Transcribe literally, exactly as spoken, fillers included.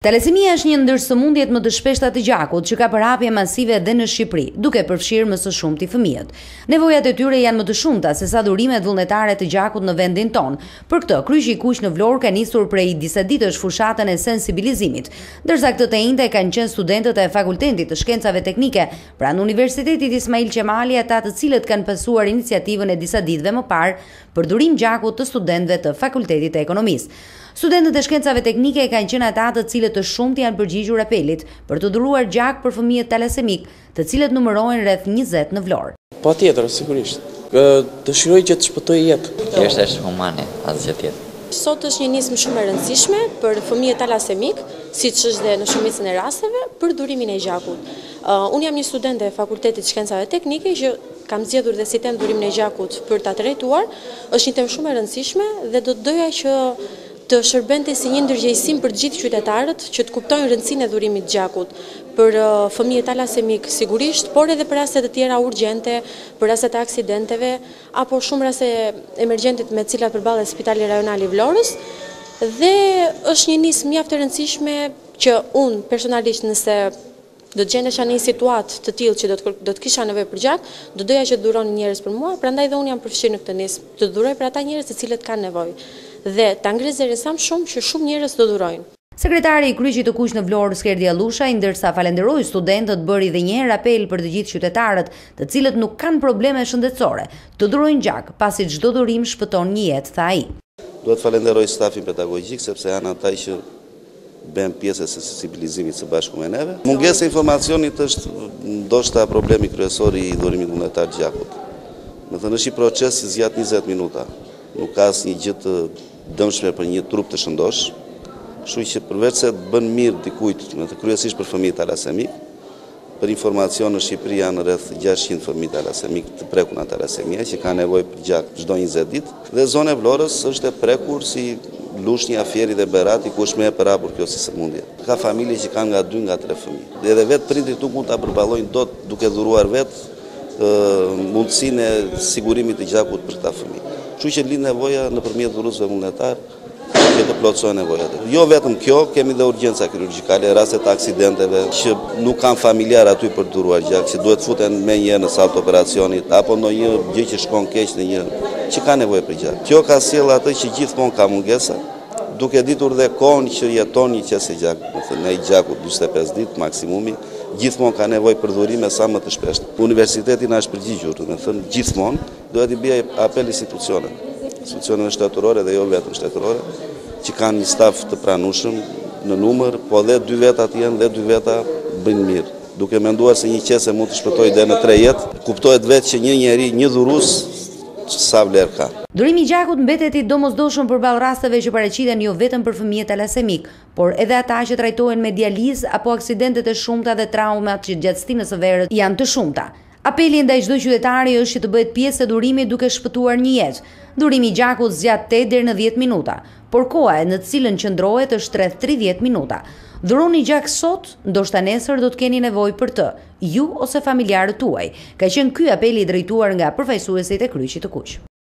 Talasemia është një ndër sëmundjet më të shpeshta të gjakut që ka përhapje masive edhe në Shqipëri, duke përfshirë më së shumti fëmijët. Nevojat e tyre janë më të shumta se sa durimet vullnetare të gjakut në vendin tonë. Për këtë, Kryqi i Kuq në Vlorë ka nisur prej disa ditësh fushatën e sensibilizimit, ndërsa këtë të njëjtë kanë qenë studentët e Fakultetit të Shkencave Teknike pranë Universitetit Ismail Qemali, ata të cilët kanë pasuar iniciativën e disa ditëve më parë për durim gjakut të studentëve të Fakultetit të Ekonomisë. Studentët e Shkencave Teknike kanë qenë ata të cilët të shumt janë përgjigjur apelit për të dhuruar gjak për fëmijët talasemik, të cilët numërohen rreth njëzet në Vlorë. Patjetër, sigurisht. Dëshiroj që të shpëtoj jetë. Thjesht është humane, asgjë tjetër. Sot është një nismë shumë e rëndësishme për fëmijët talasemik, siç është dhe në shumicën e rasteve, për durimin e gjakut. Uh, unë jam një studente e Fakultetit Shkencave Teknike që kam zgjedhur dhe si temë durimin e gjakut për ta trajtuar. Është një temë shumë e rëndësishme dhe do të doja që të shërbente si një ndërgjegjësim për gjithë qytetarët që të kuptojnë rëndësinë e dhurimit të gjakut për uh, fëmijët talasemik sigurisht, por edhe për raste të tjera urgjente, për raste të aksidenteve apo shumë raste emergjente me të cilat përballet Spitali Rajonal i Vlorës. Dhe është një nismë mjaft e rëndësishme që unë personalisht, nëse do të gjendesha në një situatë të tillë që do të do të kisha nevojë për gjak, do doja që të dhuronin njerëz për mua, prandaj dhe unë jam përfshirë në këtë nismë, të dhuroj për ata njerëz të cilët kanë nevojë dhe ta ngres zërin sa më shumë që shumë njerëz do dhurojnë. Sekretari i Kryqit të Kuq në Vlorë, Skerdi Allusha, ndërsa falenderoi studentët, bëri edhe një herë apel për të gjithë qytetarët, të cilët nuk kanë probleme shëndetësore, të dhurojnë gjak, pasi çdo dhurim shpëton një jetë, tha ai. Duhet falenderoj stafin pedagogjik sepse janë ata që bën pjesë e sensibilizimit së bashku me neve. Mungesa e informacionit është ndoshta problemi kryesor i dhurimit vullnetar të gjakut. Do të thënë është një proces që zgjat njëzet minuta. Nuk ka asnjë gjë të dëmshme për një trup të shëndosh. Kështu që përveç se të bën mirë dikujt, në të kryesisht për fëmijët talasemik, për informacion në Shqipëri janë rreth gjashtëqind fëmijë talasemik të prekur nga talasemia që kanë nevojë për gjak çdo njëzet ditë, dhe zona e Vlorës është e prekur si Lushnja, Fieri dhe Berati, ku është më e përhapur kjo si sëmundje. Ka familje që kanë nga dy nga tre fëmijë. Dhe edhe vetë prindrit nuk mund ta përballojnë dot duke dhuruar vetë mundësinë e sigurimit të gjakut për këta fëmijë. Kështu që lind nevoja nëpërmjet dhuruesve vullnetar që të plotësojnë nevojat. Jo vetëm kjo, kemi dhe urgjenca kirurgjikale, raste të aksidenteve që nuk kanë familjar aty për të dhuruar gjak, që duhet futen me një në sallë të operacionit apo ndonjë gjë që shkon keq në një që ka nevojë për gjak. Kjo ka sjell atë që gjithmonë ka mungesa, duke ditur dhe kohën që jeton një qese gjak, do të thënë ai gjaku dyzet e pesë ditë maksimumi, gjithmonë ka nevojë për dhurime sa më të shpeshta. Universiteti na është përgjigjur, do të thënë gjithmonë duhet i bëjë apel institucioneve, institucioneve shtetërore dhe jo vetëm shtetërore, që kanë një staf të pranueshëm në numër, po dhe dy vetat janë dhe dy veta bëjnë mirë. Duke menduar se një qese mund të shpëtojë deri në tre jetë, kuptohet vetë që një njeri, një dhurues sa vlerë ka. Durimi i gjakut mbetet i domosdoshëm përballë rasteve që paraqiten jo vetëm për fëmijët talasemik, por edhe ata që trajtohen me dializë apo aksidentet e shumta dhe traumat që gjatë stinës së verës janë të shumta. Apeli ndaj çdo qytetari është që të bëhet pjesë e durimit duke shpëtuar një jetë. Durimi i gjakut zgjat tetë deri në dhjetë minuta, por koha në të cilën qëndrohet është rreth tridhjetë minuta. Dhuroni gjak sot, ndoshta nesër do të keni nevojë për të, ju ose familjarët tuaj. Ka qenë ky apeli i drejtuar nga përfaqësuesit e Kryqit të Kuq.